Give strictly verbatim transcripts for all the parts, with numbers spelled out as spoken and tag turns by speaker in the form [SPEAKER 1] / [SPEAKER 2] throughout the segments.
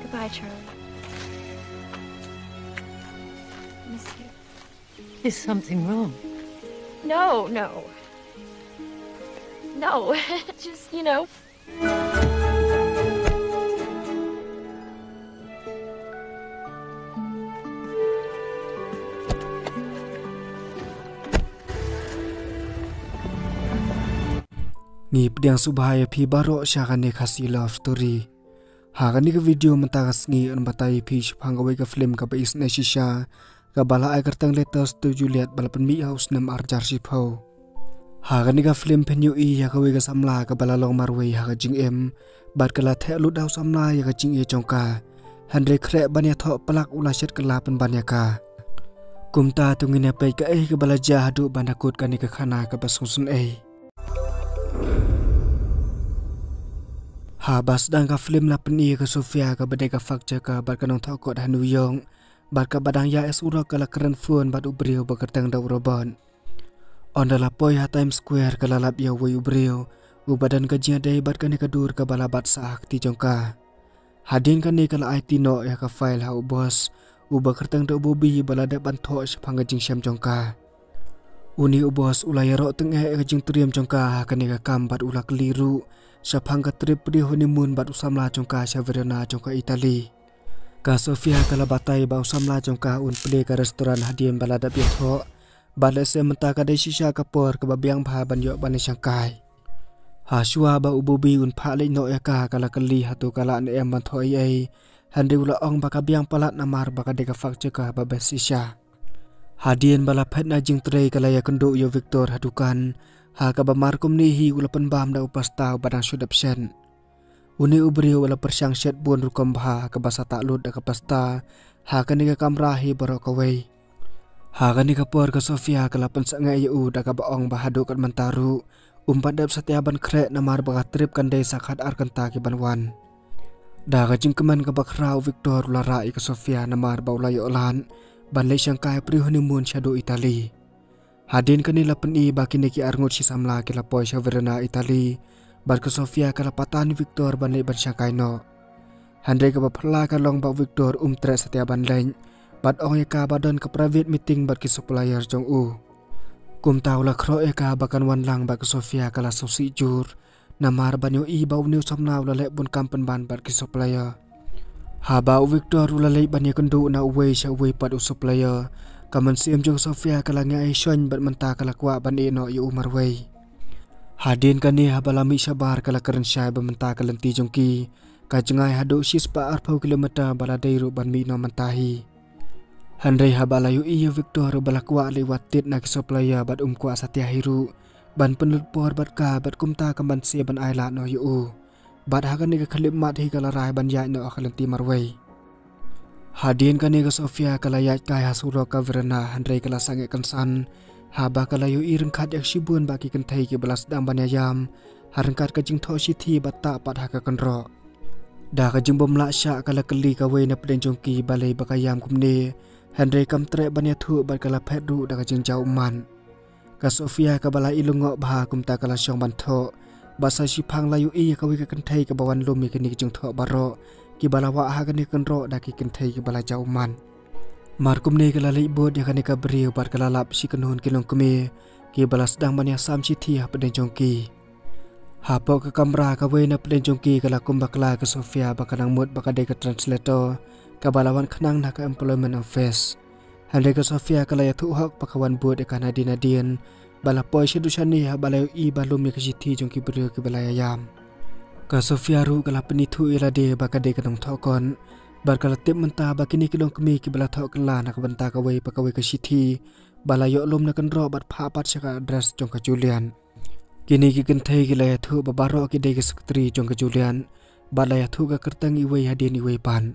[SPEAKER 1] Goodbye, Charlie. Miss you.
[SPEAKER 2] Is something wrong?
[SPEAKER 1] No, no. No, just, you know.
[SPEAKER 3] Ni pedang subhaya pi baro syakane kasi love story. Hakani ke video mentakas ngi an batai pi shpangawai ke film ka bais na shisha ka bala ai kertang letters to Juliet balapan mi house nam arjar shipho. Hakani ka film penyu i ya ka we ka samla ka bala long marwei ha ka jing em bat ka la the lut dau samla ya ka jing e chongka. Handre kre banya tho palak ula shet ka la pen banya ka. Kumta tungine pai ka eh ka bala jahadu bandakut kani ka khana ka basungsun eh. Habas dan ka film la peni ka Sofia ka badai ka fakja ka bar ka nong thokot hanu yong bar ka badang ya esura ka la keren phone bat ubriu ba kertang da urobon on la poi ha Times Square ka la lap ya wei ubriu u badan ka jia dai bat ka ne ka dur ka bala bat sa ti jongka hadin ka ne ka la I T no ya ka file ha u boss u ba kertang da bobi bala da ban tho shphang ka jing syam jongka uni u boss ulai ro teng e ka jing triam jongka ka ne ka kam bat ula keliru Sapang ka trip di honeymoon bat usamla jongka Saverna jongka Itali. Ka Sofia kala batai ba usamla jongka un play ka restoran hadien balada biatho. Bala se menta ka dai shisha ka por ka babiang pha ban yo ban Shanghai. Ha shua ba ububi un pha le no ya ka kala kali hatu kala ne em ban thoi ai. Handi ula ong ba ka biang palat namar ba ka de ka fak jeka ba besisha. Hadien bala phet na jing trei kala ya kendo yo Victor hadukan. Ha ka ba markum ni hi ulapan bam da upasta badang sudap sen. Uni ubri wala persyang shet bun rukom bah ka basa taklud da ka pasta. Ha ka ni ka kamrahi baro ka wei. Ha ka ni ka por ka Sofia ka lapan sa nga iu da ka baong bahado kat mantaru. Umpat dap satiaban krek namar baka trip kan day sakhat arkanta ki banwan. Da ka jingkeman ka bakrao Victor ularai ka Sofia namar ba ulay olan. Banlay siyang kaya pri honeymoon siya do Itali. Hadin kanila peni baki neki arngut si samla kila poi Saverna Itali bar ke Sofia kala patan Victor banle ban Shanghai no. Handre ka bapla ka long ba Victor umtre setia ban lain bat ong ka badon ke private meeting bar ki supplier jong u. Kum tau la kro e ka bakan wan lang ba ke Sofia kala sosi jur namar banyo i ba uniu samna ula le bun kampen ban bar ki supplier. Ha ba Victor ula le ban ye kendu na uwe sha uwe pat u supplier. Kaman siam jong Sofia kala ngai shon bat menta kala kwa ban e no yu marwei. Hadin kani habalami sabar kala keren syai ba menta kala ti jongki. Ka jengai hadu sis pa arpau kilometer bala dairu ban mi no mentahi. Handrei habala yu iya Victor bala kwa lewat tit na ki supplier bat um kwa satia hiru. Ban penut por bat ka bat kumta kaman sia ban aila no yu. Bat hakan ni ka khalip mat hi kala rai ban yai no akalan ti marwei. Hadin kani ka Sofia kala yat kai hasuro ka Verna handrei kala sange kansan haba kala yu ireng khat yak shibun baki kentai ki balas dang banyayam harengkat ka jing tho sithi batta pat haka kanro da ka jing bom la sha kala kali ka we na pden jongki balai bakayam kumne handrei kam tre banya thu bat kala phetru da ka jing jau man ka Sofia ka bala ilungo bha kumta kala syong ban tho basa shipang la yu i ka we ka kentai ka bawan lumi kini jing tho baro ki bala wa ha kani kenro da ki kentai ki bala jauman markum ne kala libot ya kani ka brio bar kala lap si kenhun kilong keme ki bala sedang mania sam si thi ha peden jongki ha po ka kamera ka we na peden jongki kala kumbakla ka Sofia bakanang mut bakade ka translator ka balawan khnang na ka employment office hande ka Sofia kala ya thu hak pakawan bot ka nadina dien bala poi sedushani ha bala i balum ya ka si thi jongki brio ki bala yam ka Sofia ru kala penithu ilade bakade kanong thokon bar kala tip menta bakini kilong kemi ki bala thok kala nak benta ka wei pakawe ka sithi bala yo lom na kan ro bat pha pat saka address jong ka Julian kini ki kan thai ki la thu babaro ki de ki secretary jong ka Julian bala ya thu ka kertang i wei hadin i wei pan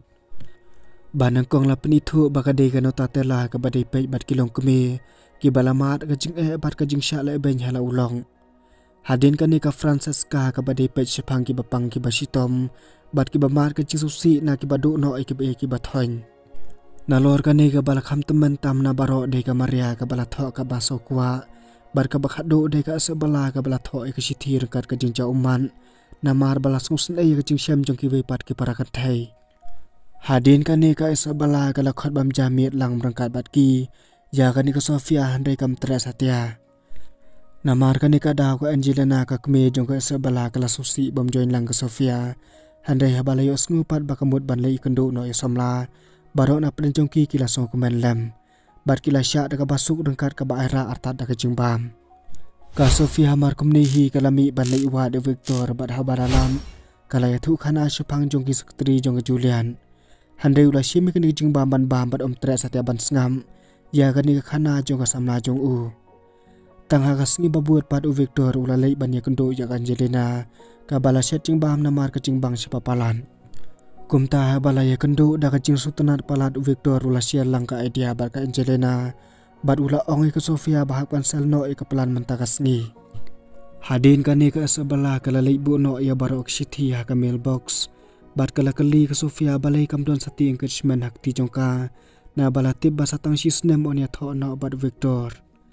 [SPEAKER 3] banang kong la penithu bakade ka nota tela ka badai pe bat kilong kemi ki bala mat ka jing e bat ka jing sha la ben hala ulong Hadin kani ka Francesca ka badai pech sepang ki bapang ki basitom bat ki bamar ka jisusi na ki badu no ki be ki bathoin nalor kani ka bala kham teman tam na baro de ka Maria ka bala tho ka baso kwa bar ka bakhado de ka sebala ka bala tho ka sithir kat ka jingja uman namar bala sungsen ai ka jingsem jong ki we pat ki parakat thai Hadin kani ka Isabella kala khot bam jamit lang berangkat batki ya kani ka Sofia handai kam tres hatia namar kani ka daw ka Angelina ka kme jong ka Isabella kala susi bam join lang ka Sofia handai habala yo sngupat bakamut ban lei kendu no yo somla barok na pren jongki kila song kumen lem bat kila sya da ka basuk rengkat ka baira artat da ka jingbam ka Sofia mar kumni hi kala mi ban lei wa de Victor bat habaralam kala ya thu khana shupang jongki sektri jong ka Julian handai ula shimi kani jingbam ban bam bat om tres hatia ban sngam ya kani ka khana jong ka samla jong u tang ha ka sngi babut pat u Victor ula lei ban ya kendu ya Angelina ka bala set jingbam namar ka jingbang sipapalan kumta ha bala ya kendu da ka jing sutanat palat u Victor ula sia lang ka idea bar ka Angelina bat ula ongi ka Sofia bahap kan selno e ka pelan menta ka sngi hadin kani ka Isabella kala lei bu no ya barok sithi ha ka mailbox bat kala kali ka Sofia balai kam don sati engagement hak ti jongka na bala tip basatang sisnem on ya tho no bat Victor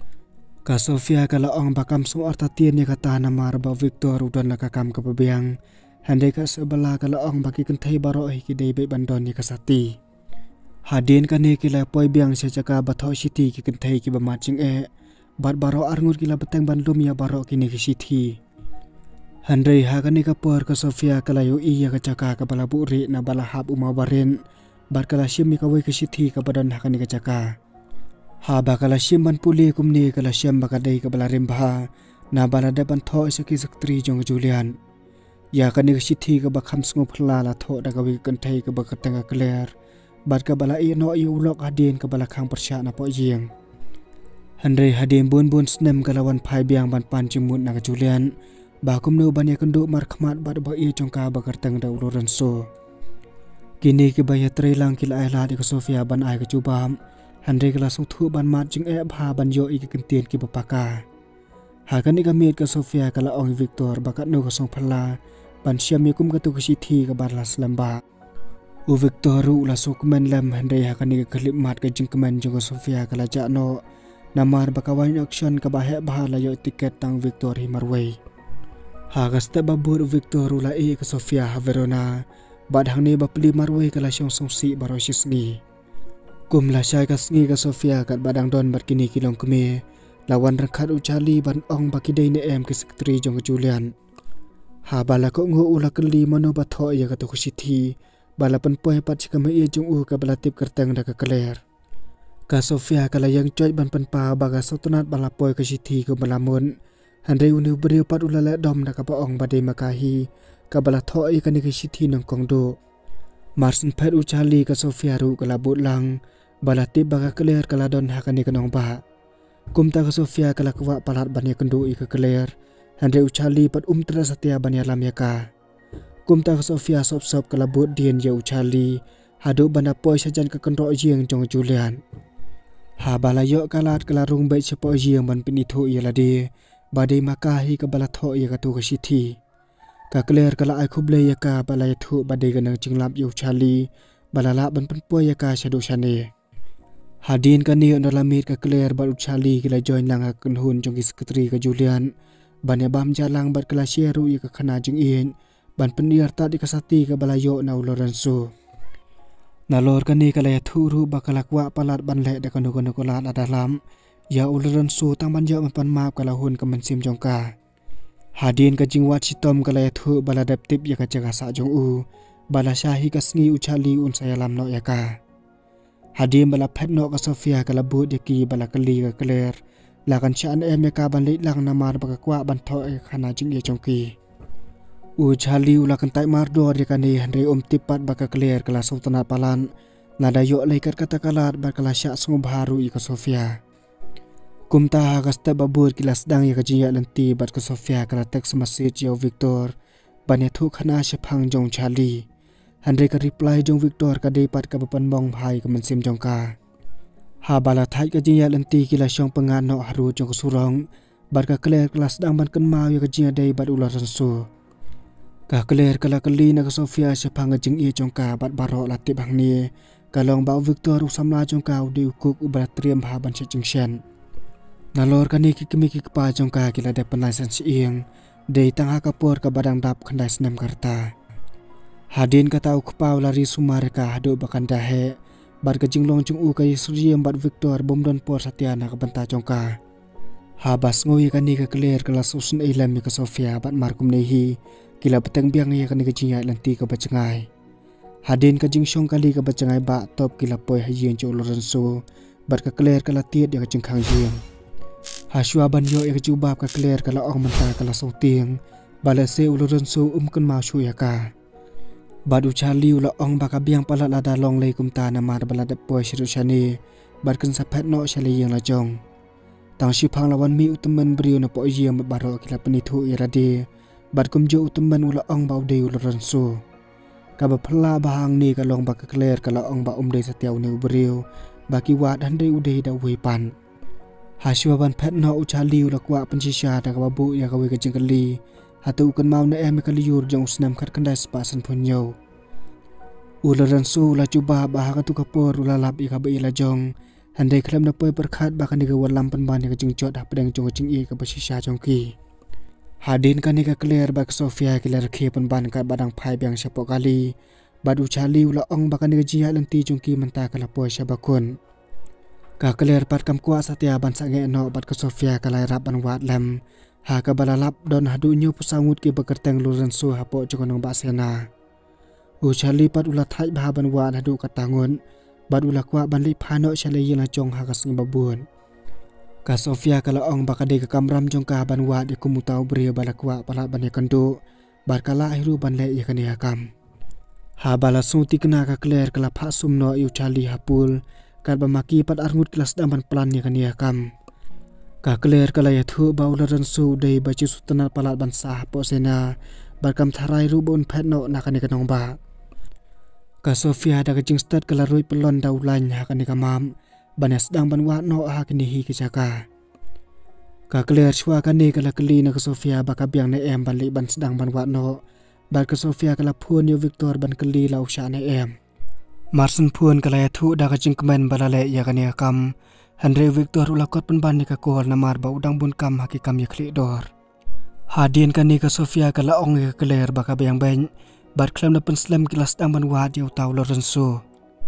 [SPEAKER 3] ka Sofia kala ong bakam su artatien ya kata namar ba Victor udon la ka kam ka pabiang handai ka Isabella kala ong baki kentai baro hi ki dei be bandon ya ka sati hadin kani kila poi biang se jaka batho siti ki kentai ki ba maching e bat baro arngur kila beteng bandum ya baro kini ki siti handai ha kani ka por ka Sofia kala yo iya ka caka ka bala buri na bala hab uma barin bar kala shimi ka wei ka sithi ka badan ha kani ka caka ha ba kala shim ban puli kumni kala shim ba ka dei ka bala rimbha na bala de ban tho saki sektri jong Julian ya kani ka sithi ka ba kham sngu phla la tho da ka wi kan thai ka ba ka tanga clear bar ka bala i no yu lok hadin ka bala khang persya na po jing handai hadin bun bun snem kala wan phai biang ban pan chimun na ka Julian ba kumnu banya kendu mar khmat bad ba i chongka ba kartang da uloran so kini ki baya trailang kila ai la de ka Sofia ban ai ka chubam handai kala sung thu ban mat jing e bha ban yo i ki kentien ki bapaka ha kani ka mit ka Sofia kala ong Victor ba ka no ka song phala ban siam mi kum ka tu ki thi ka bar la slamba u Victor ru la so kumen lam handai ha kani ka klip mat ka jing kumen jong ka Sofia kala ja no namar ba ka wan auction ka ba he bha la yo tiket tang Victor hi marwei Hagas te babur Victor ula e ka Sofia ha Verona bad hang ne bapli marwei kala syong song si baro sisngi kum la syai ka sngi ka Sofia kat badang don bar kini kilong keme lawan rakhat u Charlie ban ong baki dei ne em ki sektri jong Julian ha bala ko ngo ula kali mano ba tho ya ka to sithi bala pan poi pat chikame e jong u ka bala tip kertang da ka clear ka Sofia kala yang choi ban pan pa baga sotonat bala poi ka sithi ko bala mon handai unu beriu pat ulala dom da ka pa ong badai makahi ka bala tho i kani ki sithi nang kongdo marsin phet u Charlie ka Sofia ru kala but lang bala tip baga clear kala don ha kani kanong ba kumta ka Sofia kala kwa palat banya kendu i ka clear handai u Charlie pat um tra satya banya lam ya ka kumta ka Sofia sop sop kala but dien ya u Charlie hadu bana poi sajan ka kendro jing jong Julian ha bala yo kalat kala rung bai chepo jing ban pini thu i la de badai makahi ka bala tho ya ka tu ka sithi ka clear kala ai khuble ya ka bala ya thu badai ganang jinglap yu Charlie bala la ban pan po ya ka shadu shane hadin ka ni on lamit ka clear ba u Charlie kila join lang ka kunhun jong ki sekretari ka Julian ban ya bam jalang bat kala sheru ya ka khana jing in ban pendiar ta di ka sati ka bala yo na uloran so nalor ka ni kala ya thu ru ba kala kwa palat ban le da kanu kanu kolat adalam ya uleran su tang ban jauh pan map kala hun ka mensim jongka hadin ka jingwat sitom kala ya thu bala dap tip ya ka jaga sa jong u bala shahi ka sngi u Charlie un sayalam no ya ka hadin bala phet no ka Sofia kala bu de ki bala kali ka clear la kan chan em ya ka ban le lang namar ba ka kwa ban tho e khana jing ye jongki u Charlie u la kan tai mar do de kan ni handai om tipat ba ka clear kala sultanat palan nada yo laikat kata kalat ba kala sya sungu baru i ka Sofia kumta hagas ta babur kilas dang ya kajiya lanti bat ka Sofia kala text message ya Victor banya thu khana shapang jong Charlie handai ka reply jong Victor ka dei pat ka papan mong bhai ka mensim jong ka ha bala thai ka jiya lanti kila syong pangan no haru jong surong bat ka clear kelas dang ban kan mau ya kajiya dei bat ularan su ka clear kala kali na ka Sofia shapang jing e jong ka bat baro latip hang ni kalong ba Victor usamla jong ka di ukuk ubrat triam ha ban jing shen nalor kani ki kimi ki pa jong ka kila de panai san siing dei tang ha kapor ka badang dap khandai snem karta Hadin kata u kepau lari sumareka hadu bakan dahe bar ka jinglong chung u ka Yisriem bat Victor bomdon por Satiana ka banta chongka. Habas ngoi ka ni ka clear kala susun ilam ka Sofia bat markum nehi kila peteng biang ya ka ni ka jingai lanti ka bacengai. Hadin ka jingshong kali ka bacengai ba top kila poi hayin cho Lorenzo bat ka clear kala tiet ya ka jingkhang jing. Hasua ban yo ya ka jubab ka clear kala ong manta kala sauting bala se Lorenzo umkan mau shu ya ka. Badu Charlie ula ong baka biang pala lada long lei kumta na mar bala de poi shiru shani bar kan sapet no shali yang la jong. Tang shi phang lawan mi utemen brio na po yem baro kila penithu irade bar kum jo utemen ula ong bau de Lorenzo. Ka ba phla bahang ni ka long baka clear kala ong ba umde satiau ne brio baki wa dan de ude da we pan. Hasua ban pet no u Charlie ula kwa pensisha da ka babu ya ka we ka jingkali hatu kan mau na em ka liur jong snam khat kan das pasan punyo. Lorenzo la cuba bah ka tu kapor ula lap i ka ba ila jong handai klam na poi perkhat ba kan ni ka walam pan ban ka jing chot ha pedang jong jing i ka basisha jong ki. Hadin kan ni ka clear ba ka Sofia kila rakhe pan ban ka badang phai biang sapo kali badu Charlie ula ong ba kan ni ka jia lanti jong ki menta ka la poi sabakun. Ka clear pat kam kwa Satya ban sange no bat ka Sofia ka lai rap ban wat lam ha ka balalap don hadu nyu pusangut ke bekerteng Lorenzo hapo jokonong basena. U Charlie pat ula thai ba ban wan hadu katangun bad ula kwa ban li phano chale yela jong ha ka sing babun. Ka Sofia kala ong bakade ka kamram jong ka ban wa de kumutau brio balakwa pala ban yakando bar kala hiru ban le yakani hakam. Ha bala suti kena ka clear kala pha sumno yu Charlie hapul kar ba maki pat arngut kelas daman plan yakani hakam. Ka clear kala ya thu ba Lorenzo dei ba chi sutana palat ban sah po sena barkam tharai ru bon phet no nakani kanong ba. Ka Sofia da ka jingstat kala roi pelon dau lain ha kani ka mam banes dang ban wa no ha kani hi ki jaka. Ka clear chwa kani kala kli na ka Sofia ba ka biang na em ban li ban sedang ban wa no bar ka Sofia kala phun yo Victor ban kli lau sha na em. Marsen phun kala ya thu da ka jingkmen balale ya kani kam Andre Victor ula kot penban ni ka kol na mar ba udang bun kam haki kam yakli dor. Hadin kan ni ka Sofia kala ong ka clear baka bayang bany bar klam na penslam kilas dang ban wa diu tau Lorenzo.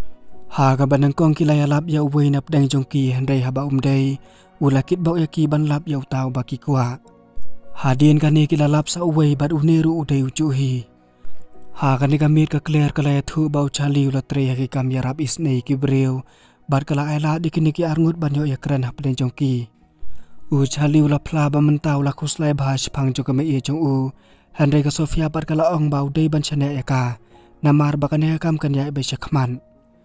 [SPEAKER 3] Ha ka banang kong kila ya lap ya uwe na pedang jongki Andre haba umday ula kit bau yaki ban lap ya tau baki kwa. Hadin kan ni kila lap sa uwe bad uniru uday ucuhi. Ha kan ni kamit ka clear kala ya thu bau Charlie ula tre haki kam ya rap isnei ki brio bar kala ayla dikiniki arngut banyo ya kran ha pedang jongki. U Charlie ula phla ba mentau la khuslai bhash phang jo ka me e jong u Andre ka Sofia bar kala ong bau dei ban chane ya ka namar ba kan ya kam kan ya be shakman.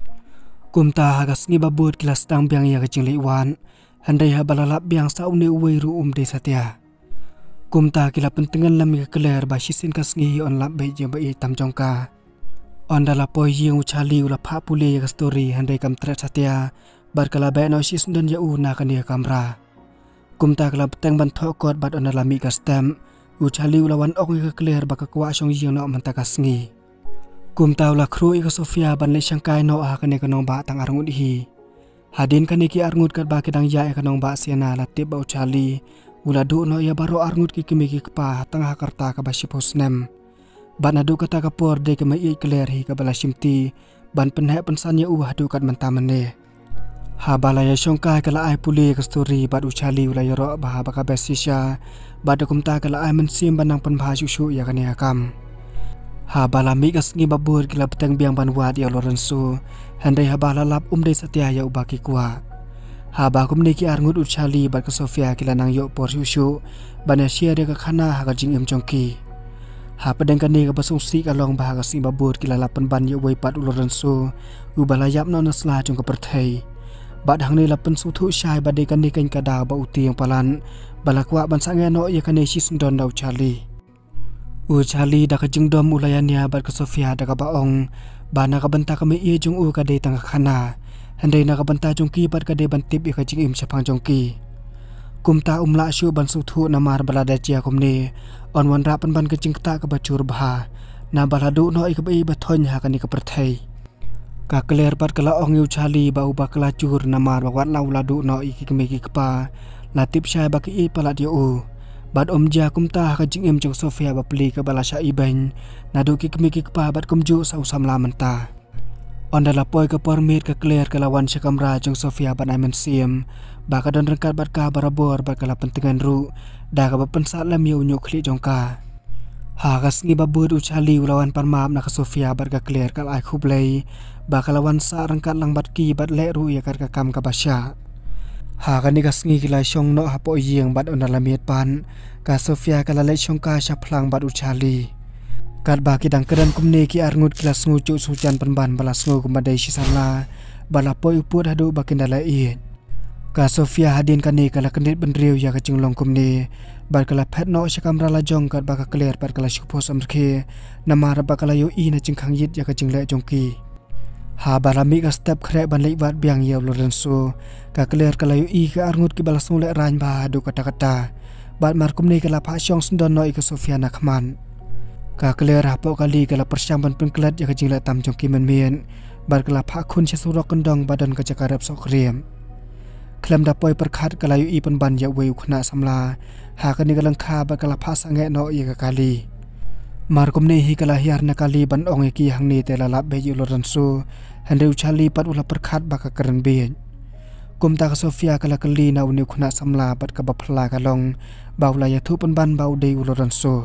[SPEAKER 3] Kumta hagas ngi babut kilas tang biang ya ka jingli wan Andre ha balalap biang sa uni uwe ru um de Satya. Kumta kila pentengan lam ka clear ba shisin kas ngi on lap be je ba e tam jongka. Onda la poi yung Charlie ula pha pule ya story Andre kam tra Satya bar kala ba no sis dan ya u na kan ya kamera. Kumta kala peteng ban thokot bat onda la mi ka stem u Charlie ula wan ong ka clear ba ka kwa song yung no man ta kas ngi. Kumta ula khru ka Sofia ban le sangkai no a kan ya kanong ba tang arngut hi. Hadin kan ki arngut kat ba kedang ya kanong ba siana la tip ba Charlie ula du no ya baro arngut ki kimi ki pa tang hakarta ka ba shiposnem. Ban adu kata kapor de kema i clear hi ka bala simti ban penhe pensanya u hadu kat mentamane. Ha bala ya shongkai kala ai puli ka story bad u Charlie ula yoro ba ba ka besisha bad kumta kala ai mensim banang pen bha shu ya kan ya kam. Ha bala mi kas ngi babur kila peteng biang ban wa dia Lorenzo handai ha bala lap um de Satya ya ubaki kwa. Ha ba kum ni ki arngut u Charlie bad ka Sofia kila nang yo por shu ban ya share ka khana ha ka jing em jongki. Ha pedang kan ni ka basungsi ka long bah ka sing babur kila lapan ban ye wei pat Lorenzo u balayap no nasla jong ka perthai bad hang ni lapan su thu shai bade kan ni kan ka da ba utiang palan balakwa ban sange no ye kan ni sis don dau Charlie. U Charlie da ka jingdom ulayan ya bad ka Sofia da ka baong bana ka banta ka me ye jong u ka de tang khana handai na ka banta jong ki bad ka de ban tip ye ka jing im chapang jong ki. Kumta umla shu ban su thu na mar balada chia kumni on wan ra pan ban ka jingta ka bachur bha na baladu no ik bai bathon ha kan ni ka perthai. Ka clear pat kala ong yu Charlie ba u ba kala chur na mar ba wat lau ladu no ik ki me ki pa la tip shai ba ki i pala dia u Bad om ja kum ta ka jing em jong Sofia ba pli ka bala sha iben na do ki kmi ki pa bad kum ju sa usam la menta onda la poi ka permit ka clear ka lawan sha kamra jong Sofia ban aimen sim ba ka don rengkat bad ka barabor ba kala pentingan ru da ka ba pensat lam yu nyu khli jong ka ha ka sngi ba bud u chali lawan pan map na ka Sofia bad ka clear ka ai khub lei ba ka lawan sa rengkat lang bad ki bad le ru ya ka kam ka basha ha ka ni ka sngi ki lai shong no ha po yeng bad onda la miet pan ka Sofia ka la le shong ka sha phlang bad u chali kat ba ki dang keran kumne ki arngut kelas ngucu sujan penban balas ngo kumadai sisala bala poi uput hadu bakin dala i ka Sofia hadin kani kala kendit benriu ya ka jinglong kumne bar kala phet no shakam rala jong kat ba ka clear bar kala shukpo samrke namar ba kala yo i na jingkhang yit ya ka jingle jongki ha barami ka step khre ban lei wat biang yew lorenso ka clear kala yo i ka arngut ki balas ngule rain ba hadu kata kata bat mar kumne kala pha shong sndon no i ka Sofia na khman ka clear hapo kali kala persyang ban pengklat ya ka jingla tam jong ki men mien bar kala pha khun che surok kendong badan ka jakarap sok riem klem da poi perkhat kala yu i pen ban ya weu khna samla ha ka ni kalang kha ba kala pha sange no ya ka kali mar kum ne hi kala hiar na kali ban ong ki hang ni te la la be yu loran su handeu chali pat ula perkhat ba ka karan be kum ta ka Sofia kala kali na uni khna samla bat ka ba phla ka long baula ya thu pen ban bau de loran su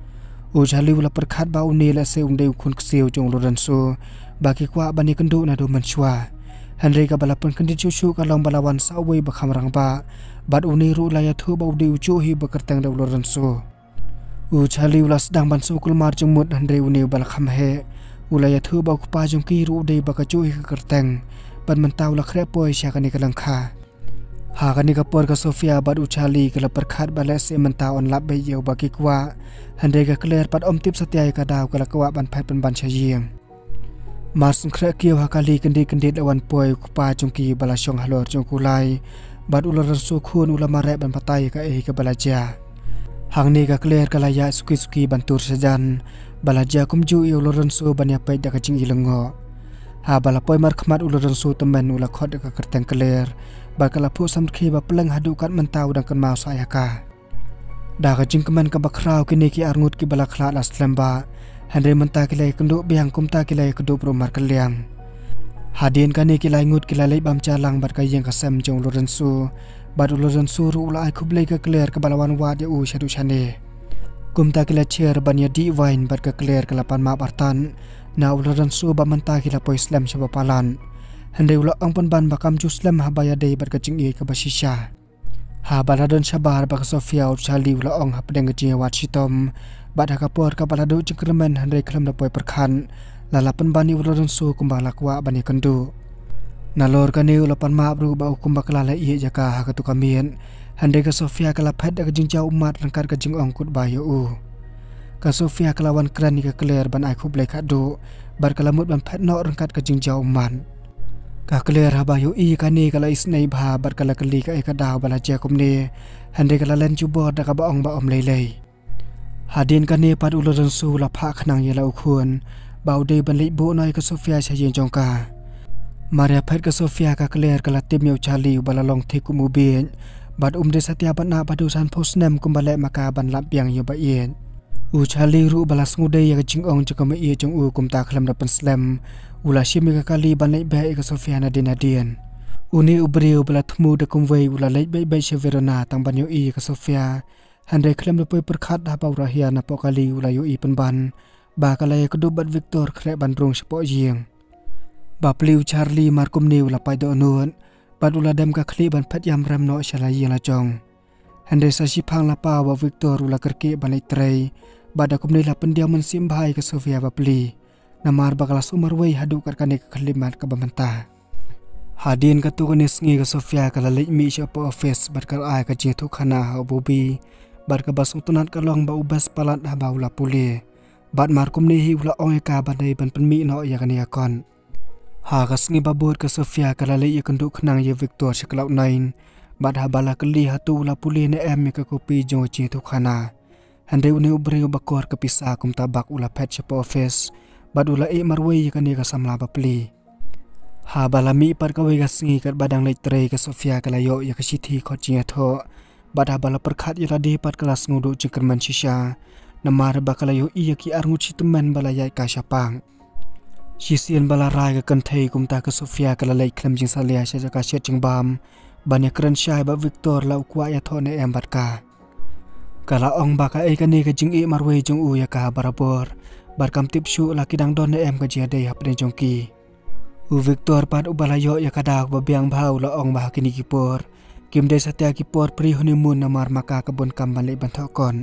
[SPEAKER 3] u chali ula perkhat ba uni la se undeu khun kseu jong lorenso baki kwa bani kendu na do manchwa hanre ka balapan kendi chu chu ka long balawan sawe ba khamrang ba bad uni ru la ya thu ba udi chu hi ba kertang da lorenso u chali ula sedang ban su kul mar jong mut hanre uni bal kham he ula ya thu ba ku pa jong ki ru de ba ka chu hi ka kertang ban man taw la khre poi sha ka ni ka lang kha ha ka ni ka por ka Sofia bad u chali ka la perkhat ba le se man ta on lap be yeu ba ki kwa handai ka clear pat om tip satyai ka daw ka la kwa ban phat ban ban chayeng mar sun khra kiu ha kali kendi kendi lawan poi ku pa jongki bala shong halor jong kulai bad ular su khun ula mare ban patai ka e ka balaja hangni ka clear ka la ya suki suki ban tur sajan balaja kumju i ular su ban ya pai da ka jing ilengo ha bala poi mar khmat ular su temen ula khot ka kerteng clear ba kala pu sam khi ba pleng hadu kat mentau dang kan mau saya ka da ka jing keman ka bakrau kini ki arngut ki bala khla aslam ba handre menta ki lai kundu biang kumta ki lai kudu pro mar kaliang hadin kani ki lai ngut ki lai bam chalang bat ka yeng ka sam jong lorensu bad lorensu ru la ai khublei ka clear ka balawan wa de u shadu chane kumta ki la chair ban ya di wine bat ka clear ka lapan ma bartan na lorensu ba menta ki la po islam shaba palan handre ula angpan ban bakam ju islam habaya dei bat ka jing e ka basisha ha baladon sabar ba Sofia u chali ula ong ha pedeng ji wat sitom bad ha kapor ka balado jingkremen handai klam da poi perkhan lalapan bani uron su kumbala kwa bani kendu nalor ka ni ulapan ma bru ba kumbakla la i jaka ha ka tu kamien handai ka Sofia kala phet da jingjau umat rangkar ka jing ong kut ba yo u ka Sofia kalawan kran ni ka clear ban ai khub lai kha do bar kalamut ban phet no rangkat ka jingjau man ka clear ha ba yo i ka ni kala isnei bha bar kala kali ka e ka daw bala je kumne handai kala len chu bo da ka ba ong ba om lei lei hadin ka ni pat uloran su la pha khnang ye la khun bau de ban lei bo noi ka Sofia cha yin jong ka maria phet ka Sofia ka clear kala tim yo chali bala long the ku mu bin bad um de satya ban na badu san posnem kum bale maka ban lap yang yo ba yen u chali ru bala sngu de ya ka jing ong cha ka ma ye jong u kum ta khlam da pan slam ula shimi ka kali ban lei ba ka Sofia na din adien uni ubriu bala thmu de kum wei ula lei bai bai che verona tang ban yo i ka Sofia handai klem poi perkhat ha pau rahia na pokali ula yo i pen ban ba kala ya kudu bat Victor khre ban rong sepo yeng ba pliu Charlie markum ni ula pai do nuan bat ula dem ka khli ban phat yam ram no shala yeng la jong handai sa si phang la pa ba Victor ula kerke ban lei trei ba da kum ni la pen dia men sim bhai ka Sofia ba pli namar bakala sumar wei hadu kar kane ka khlimat ka bamanta hadin ka tu kanis ngi ka Sofia kala lei mi sha po office bat kal ai ka je thu khana ha bobi bar ka basung tunat ka long ba ubas palat ha baula puli bat markum ni hi ula ong ka ba dei ban penmi no ya kan ya kon ha ka sngi babur ka Sofia kala le ya kandu khnang ye Victor shaklau nine bat ha bala kali ha tu ula puli ne em ka kopi jo chi thu khana hande uni ubre ba kor ka pisa kum tabak ula pet shop office bat ula e marwei kan ya ka samla ba pli ha bala mi par ka we ga sngi kat badang le tre ka Sofia kala yo ya ka sithi kho chi tho Bada bala perkat ila di pat kelas nguduk jengkerman shisha. Namar bakalayo iya ki arnguci teman bala yai ka syapang. Sisian bala rai ke kentai kumta ke Sofia kala lai klem jing salia sya ka syet jing bam. Banyak keren syai ba Victor lau kwa ya thone em bat ka. Kala ong baka e kani ke jing i marwe jong u ya ka barabor. Barkam tip syu laki dang don em ke jia de hap ne jong ki. U Victor pat u balayo ya kadak ba biang bhau la ong bah kini kipor. Kim de satya kipor pri honeymoon namar maka kebun kam balik banthokon.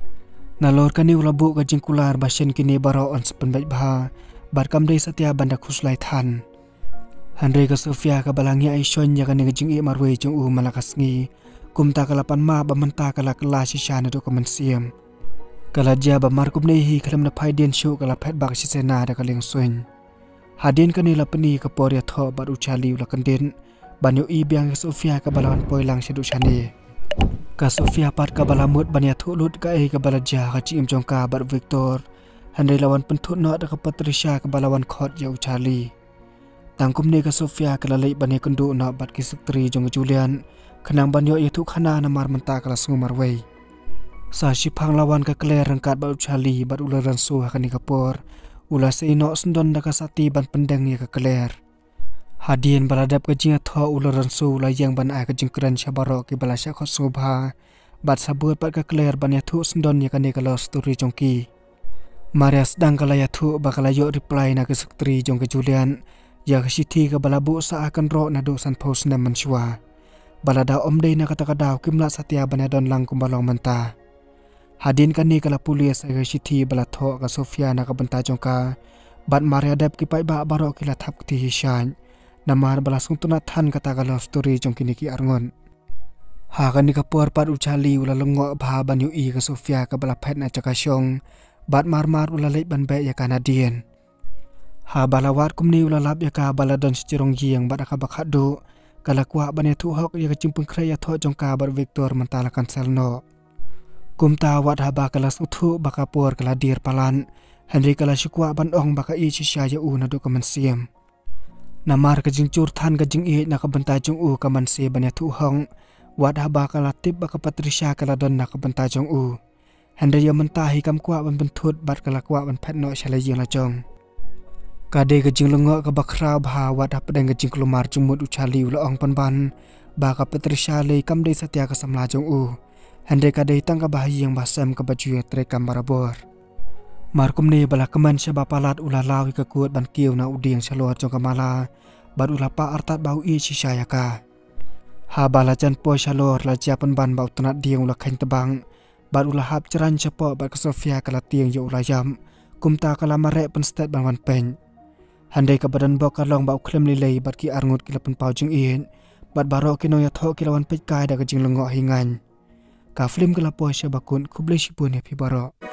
[SPEAKER 3] Nalor kani ula bu ke jing kular basyen kini baro on sepen baik bah. Barkam de satya banda khuslai than. Handre ke Sofia ke balangi ai shon ya kani ke jing i marwe jong u malakas ngi. Kumta kalapan ma ba menta kala kala shisha na do kaman siam. Kala dia ba markum nei hi kalam na phai den show kala phet bak sisena da kaleng soin. Hadin kani la pani ka por ya tho bar uchali la kanden banyo i biang Sofia ka balawan poilang sedu chane. Ka Sofia pat ka balamut banya thulut ka e ka balaja ka chim jongka bar Victor. Handai lawan penthut no da ka Patricia ka balawan khot ya uchali. Tangkum ne ka Sofia ka lalai bane kundu na bat ki sektri jong Julian. Kenang banyo itu khana namar menta kala sumar wei. Sa shipang lawan ka Claire rangkat ba uchali bat ularan su hakani kapor. Ula seino sendon da ka sati ban pendeng ya ka Claire. Hadien baladap ka jinga tho ularan su la yang ban ai ka jingkran syabaro ki balasya khot subha. Bat sabut pat ka Claire ban ya thu sendon ya kani kala story jongki. Marias dang kala ya thu bakala yo reply na ka sektri jong ka Julian. Ya ka sithi ka balabu sa akan ro na do san post na manswa. Balada om day na katakadaw kimla satya banadon lang kumbalong manta. Hadin kani kala pulis ay sithi balatho ka Sofia na kabanta jongka. Bat Maria dep kipai ba baro kila thap kti hisyan. Namar balasung tunathan kata ka love story jong kiniki arngon. Ha kani ka por pat uchali ula longo bha banyu i ka Sofia ka balaphet na chakasyong. Bat marmar ula leit ban be ya Canadian. Ha balawat kumni ula lap ya ka baladon sicirong yang bat ka bakhadu. Kala kwa bane thu hok ya chimpung khraya tho jongka bar Victor mentala kansel no. Kumta wat haba kala suthu baka por kala dir palan. Henry kala shikwa ban ong baka i shisha ya u na do kaman siam. Namar ka jingchur than ka jing i na ka banta jong u kaman si bane thu hong. Wat haba kala tip baka Patricia kala don na ka banta jong u. Henry ya mentahi kam kwa ban benthut bat kala kwa ban phet no shala jing la jong. Kade ke jing lengo ke bakra bha wat apdeng ke jing klumar jumut uchali ula ong panban ba ka Patricia le kam de satya ka samla jong u hande kade tang ka bahi yang basam ka baju tre kam barabor markum ne bala kaman sya bapalat ula lawi ka kuat ban kiu na uding salot jong kamala bar ula pa artat bau i sisaya ka ha bala jan po salor la ja panban bau tanat dieng ula khain tebang bar ula hap ceran chapo bar ka Sofia kala tieng yo ula yam kumta kala mare pen stat ban wan pen. Handai ka badan bok kalong bau klem lilei bat ki arngut kila pen pau jing in bat baro kino ya tho kilawan pet kai da ka jing lengo hingan ka film kala po sya bakun kublai sipun happy baro.